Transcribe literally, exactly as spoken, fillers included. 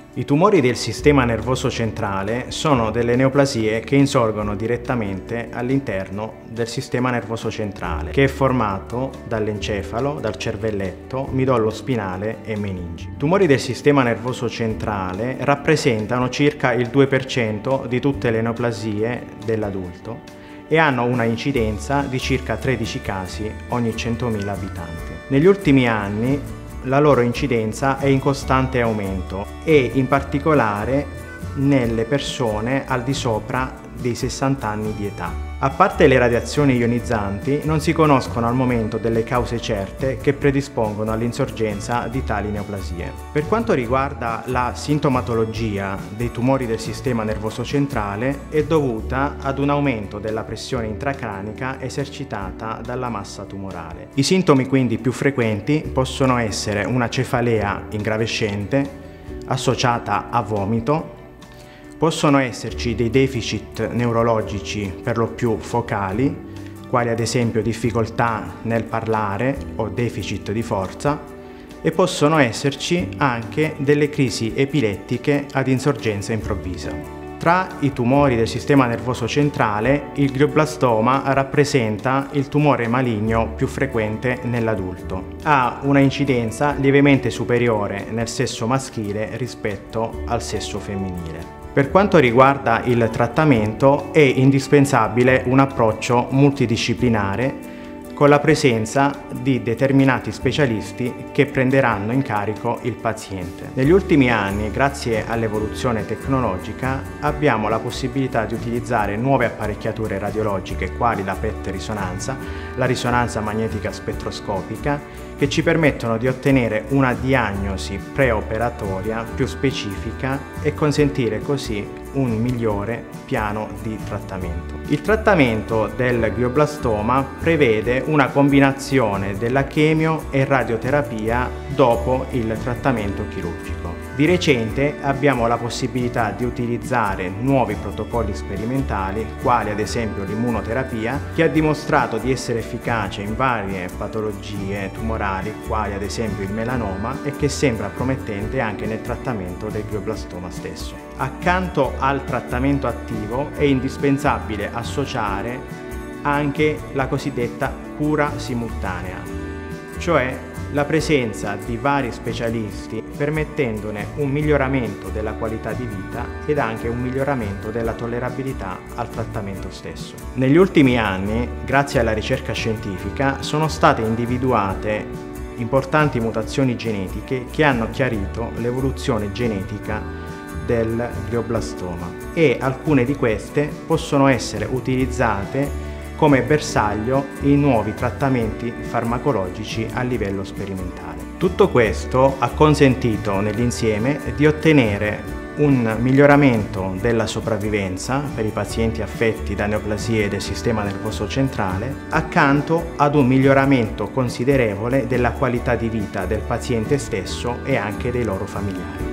I tumori del sistema nervoso centrale sono delle neoplasie che insorgono direttamente all'interno del sistema nervoso centrale, che è formato dall'encefalo, dal cervelletto, midollo spinale e meningi. I tumori del sistema nervoso centrale rappresentano circa il due per cento di tutte le neoplasie dell'adulto e hanno una incidenza di circa tredici casi ogni centomila abitanti. Negli ultimi anni la loro incidenza è in costante aumento e in particolare nelle persone al di sopra dei sessanta anni di età. A parte le radiazioni ionizzanti, non si conoscono al momento delle cause certe che predispongono all'insorgenza di tali neoplasie. Per quanto riguarda la sintomatologia dei tumori del sistema nervoso centrale, è dovuta ad un aumento della pressione intracranica esercitata dalla massa tumorale. I sintomi quindi più frequenti possono essere una cefalea ingravescente associata a vomito. Possono esserci dei deficit neurologici per lo più focali, quali ad esempio difficoltà nel parlare o deficit di forza, e possono esserci anche delle crisi epilettiche ad insorgenza improvvisa. Tra i tumori del sistema nervoso centrale, il glioblastoma rappresenta il tumore maligno più frequente nell'adulto. Ha una incidenza lievemente superiore nel sesso maschile rispetto al sesso femminile. Per quanto riguarda il trattamento, è indispensabile un approccio multidisciplinare con la presenza di determinati specialisti che prenderanno in carico il paziente. Negli ultimi anni, grazie all'evoluzione tecnologica, abbiamo la possibilità di utilizzare nuove apparecchiature radiologiche quali la P E T risonanza, la risonanza magnetica spettroscopica, che ci permettono di ottenere una diagnosi preoperatoria più specifica e consentire così un migliore piano di trattamento. Il trattamento del glioblastoma prevede una combinazione della chemio e radioterapia dopo il trattamento chirurgico. Di recente abbiamo la possibilità di utilizzare nuovi protocolli sperimentali, quali ad esempio l'immunoterapia, che ha dimostrato di essere efficace in varie patologie tumorali, quali ad esempio il melanoma, e che sembra promettente anche nel trattamento del glioblastoma stesso. Accanto al trattamento attivo è indispensabile associare anche la cosiddetta cura simultanea, cioè la presenza di vari specialisti permettendone un miglioramento della qualità di vita ed anche un miglioramento della tollerabilità al trattamento stesso. Negli ultimi anni, grazie alla ricerca scientifica, sono state individuate importanti mutazioni genetiche che hanno chiarito l'evoluzione genetica del glioblastoma e alcune di queste possono essere utilizzate come bersaglio in nuovi trattamenti farmacologici a livello sperimentale. Tutto questo ha consentito nell'insieme di ottenere un miglioramento della sopravvivenza per i pazienti affetti da neoplasie del sistema nervoso centrale, accanto ad un miglioramento considerevole della qualità di vita del paziente stesso e anche dei loro familiari.